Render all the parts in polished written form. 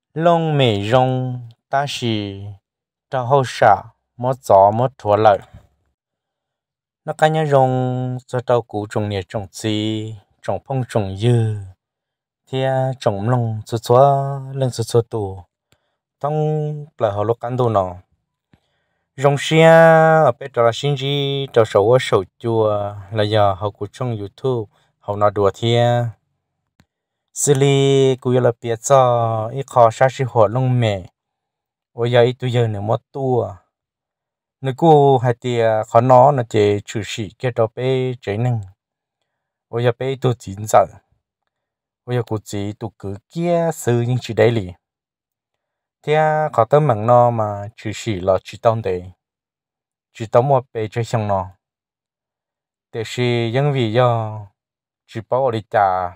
lông mì rong ta chỉ trong hậu xả mất gió mất thua lợi nó cái nhá rong cho tàu cũ trồng nhiệt trồng gì trồng phong trồng dư thì trồng lông cho chúa lên cho tù tông là họ lúc cán đồ nó rong xia ở bên đó là sinh gì cho sầu sầu chua là giờ họ cũng trong YouTube họ nói đùa thì xử lý cũng là biết cho ít khó sát sinh hoạt lông mè ôi giờ ít tuổi giờ nữa mất tua nếu cô hay thì khó nó là chỉ chủ sĩ cái đó bé chế năng ôi giờ bé tôi chín giờ ôi giờ cô chỉ tôi cứ kia xử những chuyện đấy li thì khó tâm mạng nó mà chủ sĩ là chỉ tông đấy chỉ tông một bé chơi xong nó để khi những vì do chỉ bảo đi trả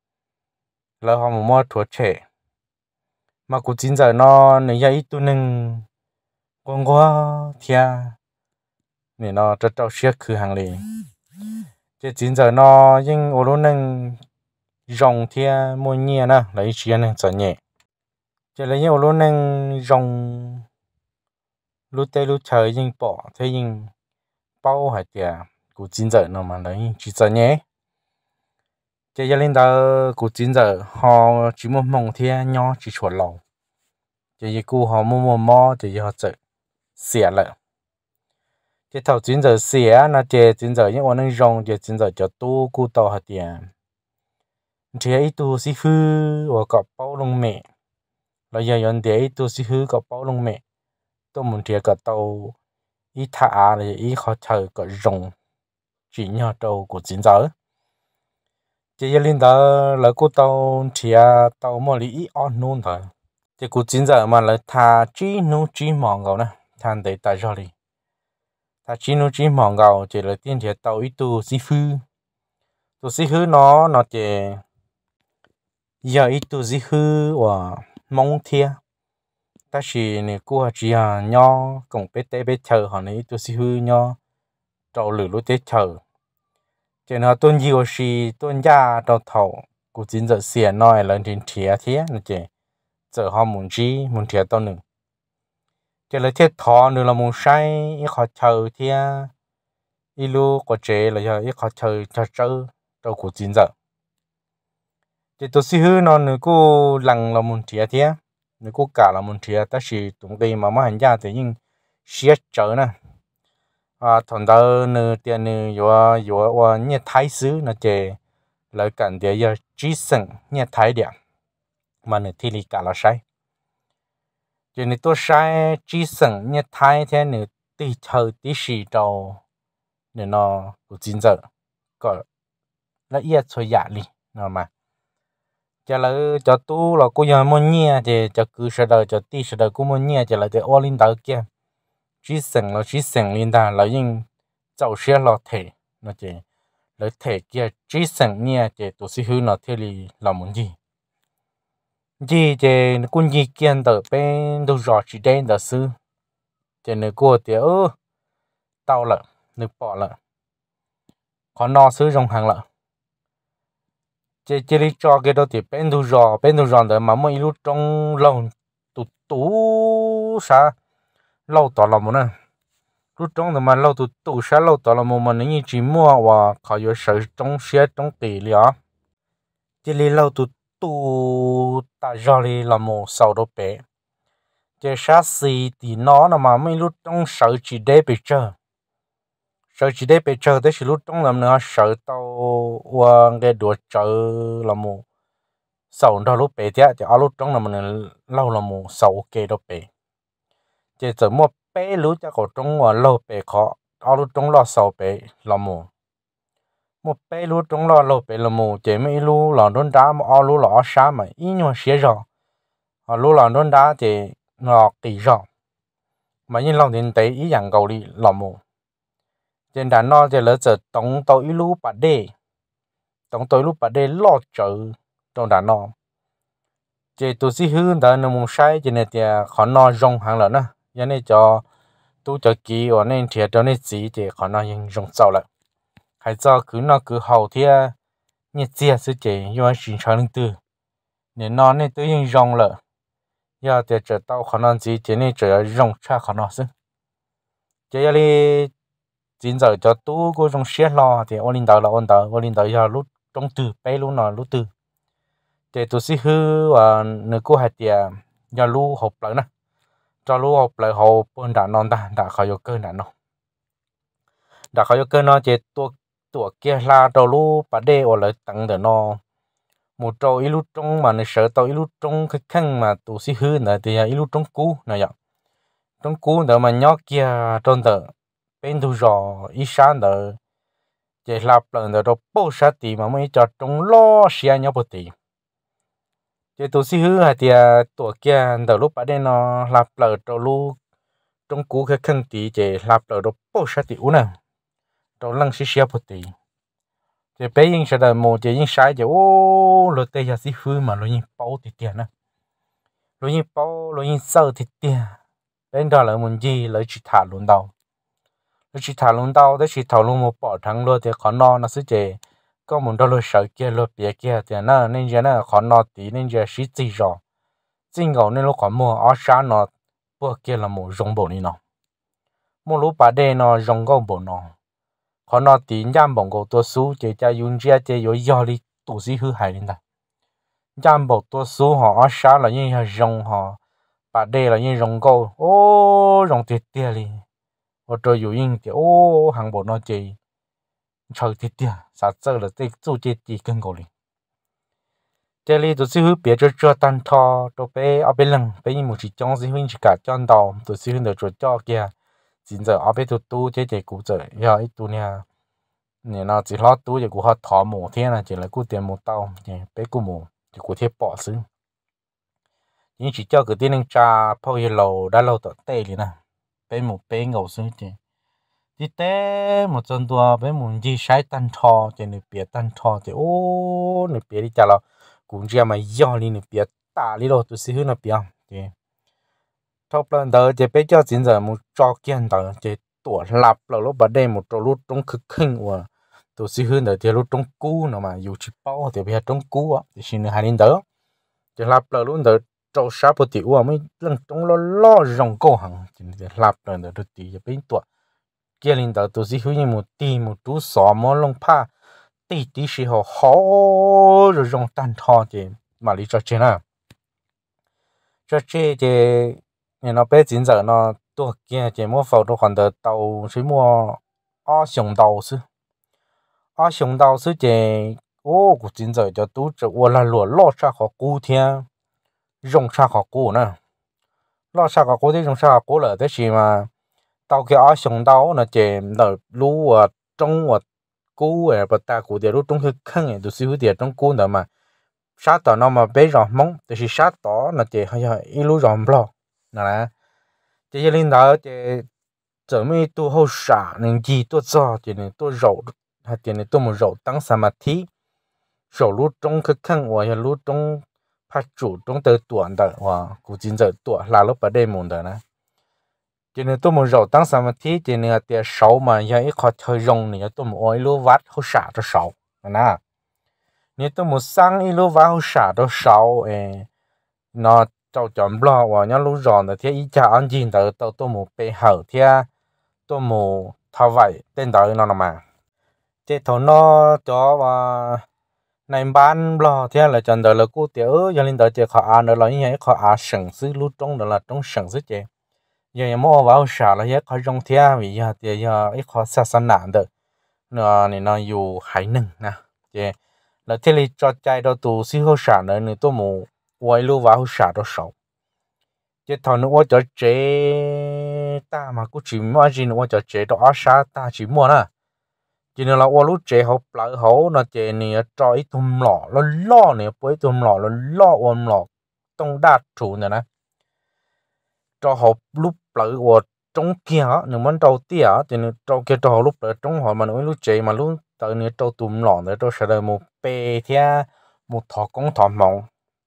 là họ mua thuốc trẻ mà cô chín giờ nó nếu giờ ít tuổi nâng con quá thia nên nó rất đau siết cứ hàng lì cái chín giờ nó nhưng ở lúc nâng rong thia mua nhẹ nè lấy chuyện nè sợ nhẹ chỉ là nhiều lúc nâng rong lúc tây lúc trời nhưng bỏ thế nhưng bao hạt tiệt của chín giờ nó mà lấy chỉ sợ nhẹ cái gia đình đó của chín giờ họ chỉ muốn mong thia nhỏ chỉ chuột lầu cái cô họ mua mò thì họ sợ xỉa lại cái thầu chín giờ xỉa nó chơi chín giờ những ông rong chơi chín giờ cho tu cu tàu hạt tiệt thì ấy tu sĩ hư và có bao lông mẹ là giờ yon để tu sĩ hư có bao lông mẹ tôi muốn thì có tàu ít thả là ít khó chờ có rồng chỉ nhau tàu của chín giờ chỉ giờ linh đó là cô tàu thì tàu mà lý on nôn thôi thì của chín giờ mà là thả chỉ nu chỉ mòn gạo nè than để tại sao đi thả chỉ nu chỉ mòn gạo chỉ là tiên thì tàu ít tu sĩ hư nó chỉ giờ ít tu sĩ hư và mong thiệt ta chỉ này cô chỉ nho cùng bé chờ họ này tôi xí hư nho trâu lử lúa tết chờ cho nên tôi nhiều gì tôi gia đầu thầu của chính giờ xỉa nói lên trên thìa thế này chứ giờ họ muốn gì muốn thìa tôi nữa cho nên thiết thọ nữa là muốn sai ít họ chờ thế ít lu có chế là giờ ít họ chờ chờ trâu của chính giờ thì tôi xí hư nó nữa cô lằng là muốn thìa thế nếu có cả là một chuyện ta chỉ tụng cái mà hành gia thì nhưng siết trở nè thằng đó nữa tiền nữa yo nhẹ thái xứ nó chỉ lại cảnh để giờ chỉ sinh nhẹ thái điểm mà nữa thì cả là sai cho nên tôi sai chỉ sinh nhẹ thái thế nữa tí chờ tí sĩ trâu nên nó cũng chính giờ có là ít thôi giả đi nó mà chả là cho tu là cô nhà mua nhẹ thì cho cứ sợ đời cho tí sợ đời cô mua nhẹ chả là để ô linh đạo kia chỉ sinh linh đạo là những giàu xe là thể nó chỉ là thể kia chỉ sinh nhẹ thì tổ sư hư nó thế là muốn gì thì cũng gì kiên đỡ bên đồ rõ chỉ đen đỡ sư thì nếu cô thì tao là nếu bỏ là còn nó sư trong hàng là chỉ đi cho cái đó thì bên đồ giò đấy mà mỗi lúc trong lâu tụ tụ sao lâu tỏ là một nè lúc trong thì mà lâu tụ tụ sao lâu tỏ là một mà nếu như chỉ mua và họ có sự trong xe trong tỷ liền chỉ đi lâu tụ tụ ta cho đi là một sau đó bé chỉ sát xì thì nó là mà mấy lúc trong sợ chỉ để bị chờ sợ chỉ để bị chờ tới lúc trong làm nữa sợ tao qua cái đùa chờ là một sau đó lúc bé thì lúc trong là mình lâu là một sau ok đó bé chỉ giờ mua bé lúc cho cậu trong và lâu bé khó lúc trong là sau bé là một bé lúc trong là lâu bé là một chỉ mấy lúc là đốn đá mà lúc là sáng mà ít nhưng mà xé rồi lúc là đốn đá thì nó kỳ rồi mà những lòng tiền tế ý dạng cầu đi là một trên đàn nó thì là giờ tổng tối lúc bà đê lo chợ trong đàn nó chỉ tôi sĩ hư đó nó muốn sai cho nên thì khó nó rong hàng lần nè cho nên cho tôi cho kỹ và nên thì cho nên gì thì khó nóยังrong sau lại hay cho cứ nó cứ hậu thì như chia sự chỉ do chính xác linh tư nên nó nên tôiยังrong lại giờ thì chờ tao khả năng gì thì nên chờ rong cha khả năng xí giờ đi chính giờ cho tú cô trong xe lo thì ôn linh đạo giờ lúc trong từ bé lúc nào lúc từ thì tôi sẽ hư và nửa cô hạt tiền giờ lúc học lại nè cho lúc học lại học bên đã non đã khỏi có cơn đã non đã khỏi có cơn nó chỉ tua kia là cho lúc bà đê ở lại tặng để nó một trâu ít lúc trong mà nó sợ tao ít lúc trong cái khăn mà tôi sẽ hư nữa thì ít lúc trong cũ này vậy trong cũ nữa mà nhóc kia trong tờ bên tu rò ít sáng nữa chỉ lặp lần nữa rồi bố sát thì mà mới cho trong lo xe nhau bớt thì chỉ tôi sẽ hư hay thì tuổi kia từ lúc bắt đầu nó lặp lần rồi lúc trong cũ cái khăn thì chỉ lặp lần rồi bố sát thì uống nè rồi lăng xe bớt thì chỉ bây giờ sẽ là một chỉ những sai chỉ ô rồi tây giờ sẽ hư mà rồi những bao thì tiền nè rồi những bao rồi những sơ thì tiền bên đó là muốn gì lấy chỉ thả luôn đâu lấy chỉ thả luôn đâu đấy chỉ thả luôn một bỏ thằng luôn thì khó nó sẽ chỉ có muốn đâu rồi sợ kia rồi bịa kia thì nó nên giờ nó khó nó tí nên giờ sĩ gì rồi chính ngầu nên nó khó mua ở sáng nó bữa kia là một rong bộ này nó mua lúc bà đây nó rong gạo bộ nó khó nó tí nhám bông gạo tua số chỉ cho dùng chia chỉ có giờ đi tổ sĩ hư hại lên đó nhám bông tua số họ ở sáng là như rong họ bà đây là như rong gạo ô rong tiệt tiệt đi ở trời dù yên thì ô hàng bộ nó chỉ trời tiệt tiệt sao giờ là cái chỗ chỉ cần gạo đi这里就是去别着做单套，都被阿别人被你们去讲是分去搞讲到，都是分的做交嘅，现在阿别都多这古着，要一多呢，你那只老多就古好讨毛天啦，就来古点毛刀，别古毛就古贴包死，你去叫个点能扎泡一路，打路到地里呢，别毛别牛死的。đi té một chân tua với một gì sai tan thò thì nửa bia tan thò thì ô nửa bia đi chả là cũng chỉ mà do đi nửa bia ta đi rồi tôi sẽ hướng nửa bia thì top lần đầu thì bây giờ chính giờ một trò kiên đầu thì tuổi lạp là lúc bắt đây một trò lúc trong cực khinh của tôi sẽ hướng đầu thì lúc trong cũ nữa mà dù chỉ bao thì bây giờ trong cũ á thì xin hai đến đó thì lạp là lúc đầu trò sát một tỷ của mới lần trong lo rong câu hàng thì lạp là đầu thì bây tuổi kia linh đạo tôi sẽ hướng như một chú sò mò lông pa tí sĩ họ khó rồi rong tan thò thì mà lý cho chơi nào cho chơi thì nó bé chính giờ nó tôi kia thì mua phao tôi còn được tàu chỉ mua ở sông tàu sư thì ô của chính giờ cho tôi chỉ qua là lúa lót ra khó cú thiên rong ra khó cú nè lót ra khó cú thì rong ra khó cú là thế gì mà tao kia ở sông tàu nó chỉ đợi lúa trong cú ở bờ ta cú để lúc trong cái khăn này tôi xíu để trong cú nữa mà sát tao nó mà bé rò mông thì sát tao nó chỉ hay hay ít lúc rò blo nè chỉ cho nên đó chỉ giờ mới tu hậu xả nên gì tu cho chỉ nên tu rậu hay chỉ nên tu một rậu tăng samadhi rậu lúc trong cái khăn hoặc là lúc trong phát chủ trong từ tuần đó và cú chính giờ tuần là lúc ở đây muốn đó nè chỉ nên tôi muốn rau tăng samadhi chỉ nên tiền sáu mà giờ ít khó thời rong này tôi muốn oi lúa vắt hỗ xả cho sáu nè nếu tôi muốn sang ít lúa vắt hỗ xả cho sáu nó trâu chọn bò và nhá lúa giòn là thế ít cha ăn gì đó tôi muốn bê hở thế tôi muốn thao vậy tên đó nó mà thế thôi nó cho và này bán bò thế là chọn đó là cô tiểu giờ lên đó chỉ khó ăn được là như vậy khó ăn sừng sứ lúa trong đó là trong sừng sứ chứ giờ mua vào xả là hết khó trong thea vì giờ thì giờ ít khó xa xa nạn được nó này nóอยู่hải nừng nè chứ là thế thì cho chạy đó tụ xí hỗ xả nữa nữa tôi mua quay lưu vào xả đó sầu chứ thằng nữa cho chế ta mà cũng chỉ mua gì nữa cho chế đó ở xả ta chỉ mua nè chỉ là qua lúc chế học lại hậu nó chế này cho ít thùng lọ nó lo này với thùng lọ nó lo ôm lọ tông đa chủ nữa nè cho học lúc lại của trong kia nếu muốn đầu tiên thì cho kia cho lúc lại trong họ mà nói lúc chế mà lúc tới nữa cho tụm lọn để cho sẽ là một bề thea một thọ công thọ mộng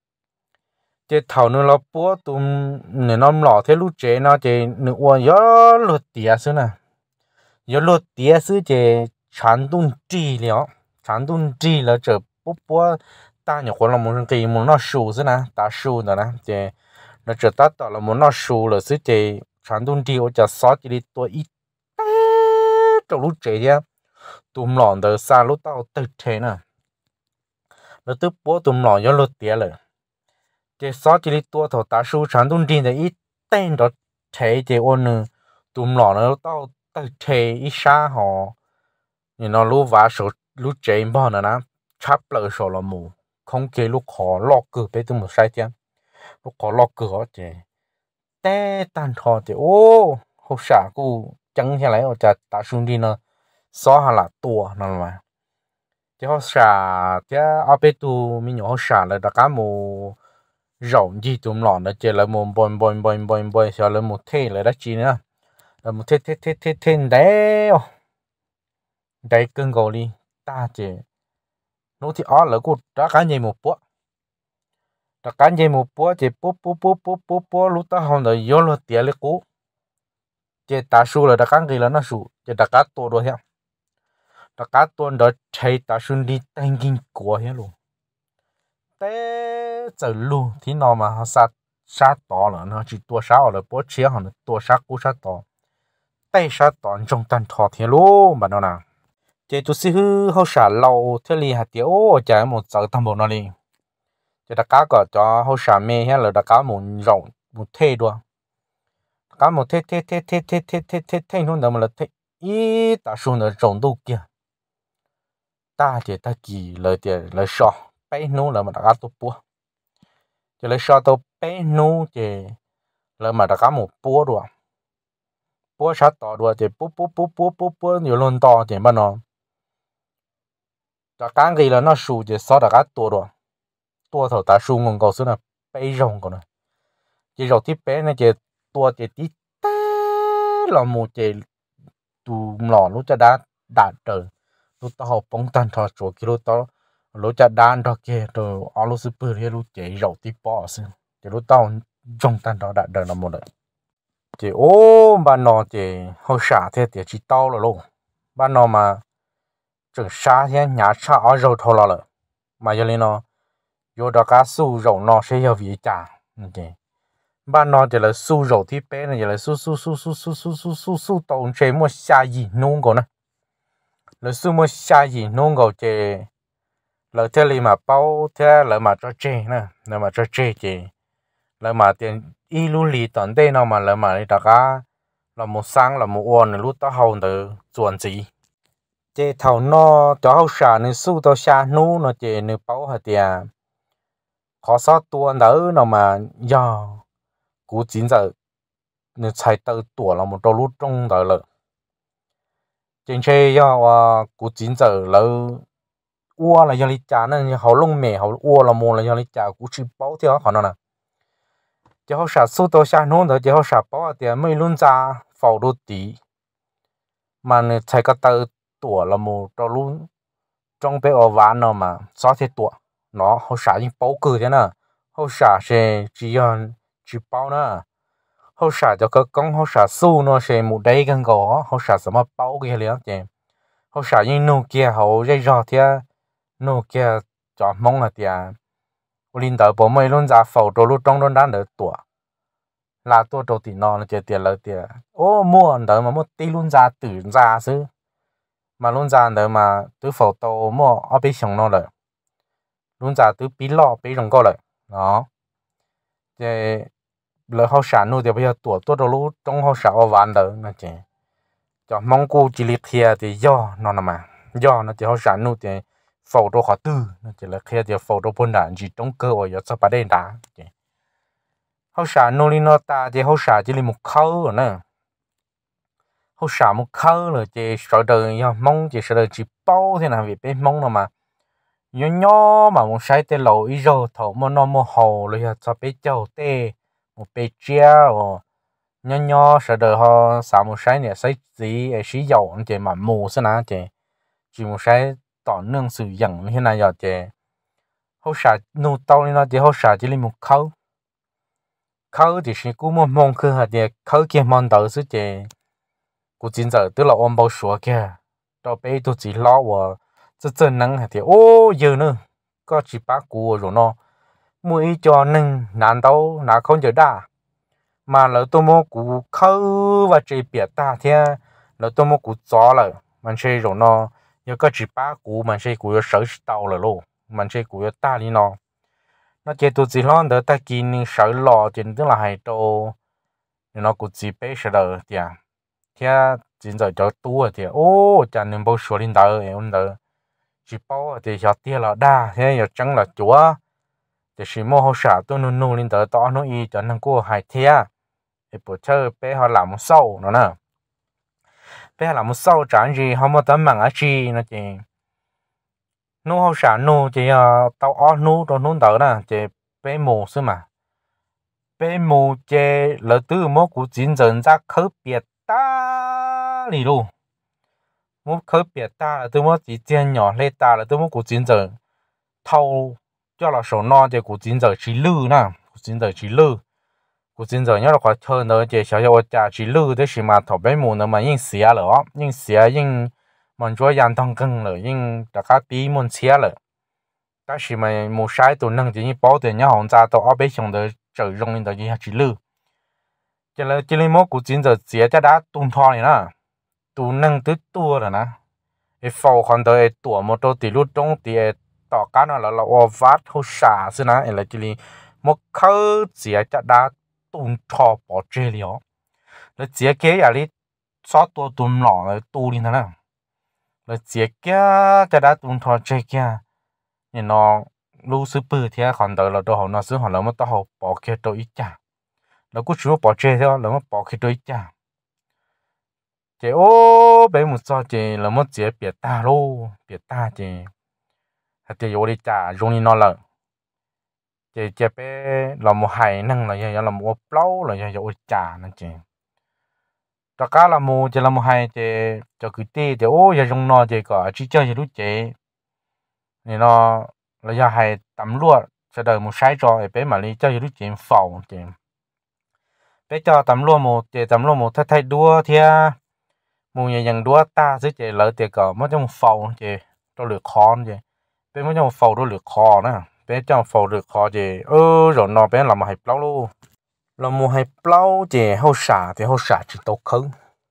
chế thầu nữa là bữa tụm nếu nó lọ thế lúc chế nó chế nữa qua gió lột tía xứ nè gió lột tía xứ chế chán tung chi là chế bữa ta nhiềuคนlà muốn cái muốn nó sưu xứ nè ta sưu nữa nè chế nó trở ta tỏ là muốn nó sù là xứ chế sản đun đi ở chả xót chỉ đi tuổi ít trong lúc chế nhá tụm lòn từ xa lúc tao tự chế nè nó tức bố tụm lòn do lột tía rồi chế xót chỉ đi tuổi thầu ta sù sản đun đi thì ít tên đó chế chế ôn nữa tụm lòn nó tao tự chế ít xa họ nhưng nó lúc vả số lúc chế bao nữa nè chắp lại số là mù không kể lúc khó lọt cửa bé tụm một sai tiếng lúc khó lọt cửa chế té tan thọ chế ô hậu xả cô chẳng thế lại ở chả ta xuống đi nó xóa hà là tua nó mà chế hậu xả chế ở bên tu mình nhỏ hậu xả là đặc cá mù rộng gì tụm lòn đó chế là mù bồi sau là mù thế là đó chi nữa là mù thế đấy đấy cưng cầu đi ta chế nó thì ó là cô đã cá gì một bữa đã cá gì một bữa chế bố lúc ta hôm rồi vô lo tiền lấy cú chế ta su là đã cá gì là nó su chế đã cá to rồi ha đã cá to đó chơi ta su đi tăng kinh của hết luôn té giờ luôn thì nó mà họ sát to là nó chỉ tua sát là bố chia họ nó tua sát cú sát to tay sát to trong tan thọ thì luôn mà nó nào chế tu sĩ hư họ xả lâu thế li hạt tiêu chả một giờ thằng bộ nó đi chế đã cá có cho họ xả mê hay là đã cá một rộng một thê đua cá một thê không đâu mà là thê ý ta xuống là rộng đâu kia ta chỉ ta kỳ lời tiền lời sọ bé nô là mà đã cá tổ búa chỉ lời sọ tổ bé nô chỉ lời mà đã cá một búa đua búa sát to đua chỉ búa nhiều lần to chỉ mà nó đã cá gì là nó sù chỉ sao đã cá to đua tua thầu ta su ngon cầu xưa là bé rồng còn này chỉ rồng tí bé này chỉ tua chỉ tí té là một chỉ tù lò lúc cho đã trời lúc tao học bóng tan thọ chỗ kia lúc tao lúc cho đan đó kia rồi ở lúc super kia lúc chỉ rồng tí bỏ xưa chỉ lúc tao trong tan thọ đã đời là một đời chỉ ô ban nọ chỉ hậu xả thế thì chỉ tao là luôn ban nọ mà chừng xa thế nhà xa ở râu thâu là mà giờ lên nó vô đó cá su rau nó sẽ hiểu vị chả ok ban nó chỉ là su rau thì bé này chỉ là su tàu chế mua xa gì nung cổ nè là su mua xa gì nung cổ chế là thế li mà bao thế là mà cho chế nè là mà cho chế chế là mà tiền y lu li tận đây nó mà là mà đi cá là một sáng là một ôn lúc tao hầu từ chuẩn gì chế thầu nó cho hậu sản nên su tao xa nung nó chế nên bao hạt tiền khó sao tua đỡ nào mà do cú chín giờ nếu chạy tới tua là một đôi lúc trong đời了trên xe do cú chín giờ là ua là do lý trả nên họ lông mè họ ua là một là do lý trả cú chỉ bảo theo họ nè chứ họ sợ số tao xa nôn rồi chứ họ sợ bảo thì mấy luôn ra phao đôi tí mà nếu chạy cái tới tua là một đôi lúc trong bé ở ván nào mà sao thế tua nó họ xả những bao cử thế nè họ xả sẽ chỉ bao nè họ xả cho cái con họ xả su nó sẽ một đây gần gõ họ xả什么包cái liền chứ họ xả những nô kia họ dây rò thế nô kia cho mong là tiền linh đạo bộ mấy luôn ra phẩu đồ lúc trong luôn đang đợi tuổi là tôi đầu tiên nó chỉ tiền lợi tiền ô mua đợi mà mua tí luôn ra tử ra chứ mà luôn ra đợi mà từ phẩu đồ mua ở bên sông nó rồi luôn giả từ bí lọ bí rồng coi lại đó thì lỡ họ sản nuôi thì bây giờ tuổi tôi đâu lúc trong họ sản ở vạn đời mà chị cho mong cô chỉ liệt kia thì do nó nằm mà do nó chỉ họ sản nuôi thì phẫu thuật khó tư nó chỉ là kia thì phẫu thuật buôn đạn chỉ trong cơ ở cho ba đen đá họ sản nuôi nó ta thì họ sản chỉ là một khâu rồi nè họ sản một khâu rồi chị sợ đời mong chị sợ đời chỉ bao thế nào vì bên mong nó mà nhỏ mà một sai tên lẩu ít rồi thầu mà nó mua hồ rồi cho bé châu tê một bé chia rồi nhỏ sợ đời họ xả một sai này sai gì ấy sử dụng chỉ mà mù thế nào chỉ một sai tỏ nương sử dụng như này giờ chỉ họ xả nụ tàu này nó chỉ họ xả chỉ là một khâu thì chỉ cũng một mong khơi hạt thì khâu kia mong đầu chứ chỉ cũng chính giờ tức là ôm bao số kia cho bé tôi chỉ lo và chân năng hạt thì ô giờ nữa có chỉ bác cua rồi nó mũi cho nâng nạn đâu nà không chờ đa mà lỡ tôi mua cú khâu và chơi biệt ta thế lỡ tôi mua cú gió rồi mình chơi rồi nó nhớ có chỉ ba cú mình chơi cú sở tàu rồi luôn mình chơi cú ta đi nó chơi tụi gì lo đỡ ta kín sở lò trên tức là hai trâu nó cú chỉ bé sở đời thì thế chính giờ cho tua thì ô chẳng nên bao số lên đời em đời chỉ bao thì cho tiền là đa thế giờ chẳng là chúa thì chỉ mua hỗ trợ tôi nung nung lên đời to nó y cho nên cô hai thế thì bữa chơi bé họ làm một sâu nó nè bé làm một sâu chẳng gì họ mới tấm bằng ở chi nó chỉ nu hỗ trợ nu chỉ tao ở nu rồi nu đỡ nè chỉ bé mù xứ mà bé mù chỉ lỡ từ mua của chính dân ra khởi biệt ta đi luôn mua khởi biệt ta là từ mua chỉ tiền nhỏ lên ta là từ mua của chính dân thâu cho là số non thì của chính dân chỉ lư nè của chính dân chỉ lư của chính dân nhớ là khỏi chơi nữa chỉ小小家chỉ lư đấy mà thọ bé mù nữa mà nhưng xía rồi nhưng xía nhưng mình chúa yan thong cưng rồi nhưng tất cả tí muốn xía rồi但是嘛冇晒到能就你包的你好在到二百兄的走容易的就只路，这里么古今就直接打动他的啦，都能得多了呢，一放看到一多么多地路中的大家呢了我发好傻是呢，来这里么靠直接打动他把这里哦，了直接给呀里啥多动了了多的呢，了直接打动他这个。nên nó lu sư bự thì còn đợi là đồ họ nó sư họ là mất tao họ bỏ kia đồ ít chả nó cứ chú bỏ chơi theo là mất bỏ kia đồ ít chả chị ô bé một sao chị là mất chị biệt ta luôn biệt ta chị hạt chị vô đi chả dùng đi nó là chị bé là một hài năng là giờ là một lâu là giờ vô chả nè chị tất cả là một chị là một hài chị cho cứ tê chị ô giờ dùng nó chị có chỉ chơi gì lúc chị nên nó là giờ hay tắm luôn cho đời một sai cho để bé mà đi cho lúc chuyện phòng thì bé cho tắm luôn một để tắm luôn một thay đua thì một nhà dần đua ta sẽ chạy lỡ thì có mất trong phòng thì cho lửa khó thì bé mất trong phòng đó lửa khó nữa bé trong phòng lửa khó thì rồi nó bé làm một hay plau luôn làm một hay plau thì hậu xả chỉ tốt không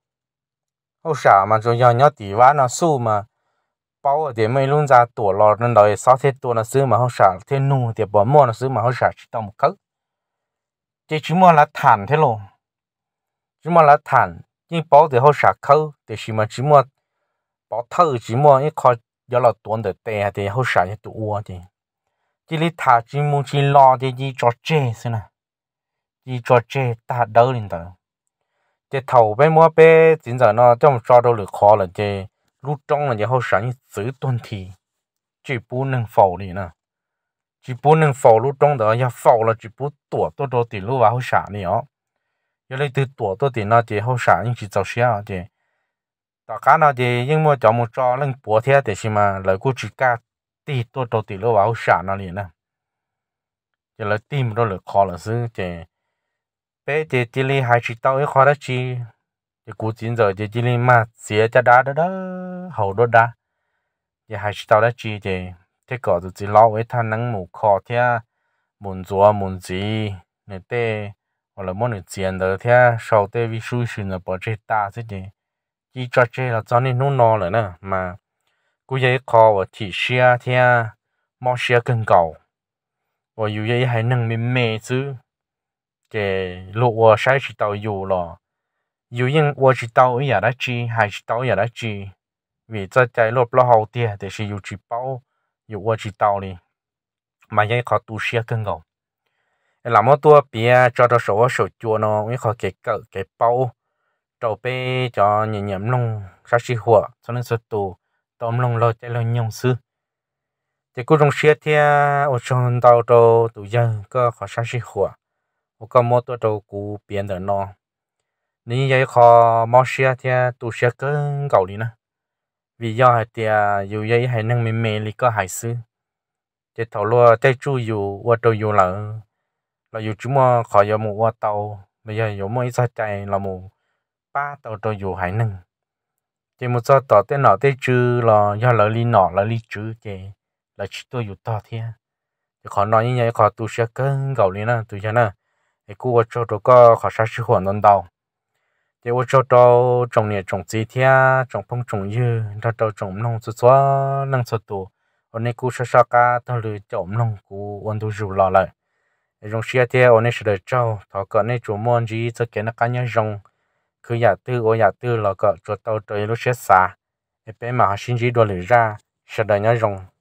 hậu xả mà rồi giờ nhớ tỷ vá nó su mà bao ở điểm mấy luôn ra tuổi lò nên đợi sáu thế tuổi nó xứ mà họ xả thế nu thì bỏ mua nó xứ mà họ xả chỉ tầm một cỡ chỉ mua là thản thế luôn chỉ mua là thản nhưng bao thì họ xả khâu thì chỉ mua bao thâu chỉ mua ít khó giờ là tuần để tè thì họ xả như tụ thì chỉ lý thà chỉ mua chỉ lo thì chỉ cho chê xem nè chỉ cho chê ta đỡ lên đó thì thầu bên mua bé chính giờ nó trong cho đâu được khó là chê lúc trong là hậu sản giữ tuân thì chỉ bù nâng phẩu đi nè chỉ bù nâng phẩu lúc trong đó ya phẩu là chỉ bù tuổi tôi đâu thì lúc vào hậu sản đi ó giờ lấy từ tuổi tôi thì nó thì hậu sản nhưng chỉ giàu xíu thì tất cả nó thì nhưng mà chọn một trò lên bùa thế thì mà lời của chỉ cả thì tôi đâu thì lúc vào hậu sản nó liền nè giờ lấy tìm đó là khó là xứ thì bé thì chỉ lấy hai chỉ tao ấy khó đó chi thì cú chín giờ thì chỉ lấy mà xía cho đá đó đó hậu đó đá thì hai chỉ tao đó chi thì thế có tụi chỉ lo với thằng nắng mù khó thế muốn做muốn gì này tê hoặc là muốn được tiền đó thế sau tê vì suy sinh là bỏ chơi ta thế thì chỉ cho chơi là cho nên nó no rồi nè mà cú vậy khó và chỉ xe thế mò xe更高我有些还能没子给路我晒是到有了。有人我知道也来知，还知道也来知，vì在路不好点，但是有知包，有我知道哩，màยังเขาตูเชียกันก่อนlàm một tua bia cho nó sổ chua nó mới họ cái bao trâu bê cho nhẹ nhẹ lông sát xì hùa cho nên sốt tù tôm lông lo chạy lo nhông sư thì cô trong xe thì ở trong tàu trâu tụ dân có họ sát xì hùa có một tua trâu cú biến được nó nếu vậy họ mua xe thì tụ xe cơn cầu đi nè vì do thì dù vậy hay năng mềm mềm thì có hại sư thì thầu lúa tây chu dù qua trâu dù là dù chúng mà khỏi giờ một qua tàu bây giờ dù mới ra chạy là một ba tàu trâu dù hại năng thì một số tàu tên nọ tây chu là do là li nọ là li chữ thì là chỉ tôi dù to thế khó nói như vậy khó tu sẽ cân gạo liền nè tu cho nè cái cú ở chỗ đó có khó sát sự hoàn toàn đầu thì ở chỗ đó trồng nhẹ trồng gì thia trồng phong trồng dư đó đó trồng nông số số năng số tu ở đây cú sát sát cả thằng lười trồng nông cú quan tu rủ lò lại rong xia thia ở đây sẽ được trâu thọ cỡ này chủ môn gì cho cái nó cá nhân rong cứ nhà tư ở nhà tư là cỡ chỗ tàu trời lúc sẽ xả cái bé mà xin gì đồ lười ra sẽ đợi nhau rong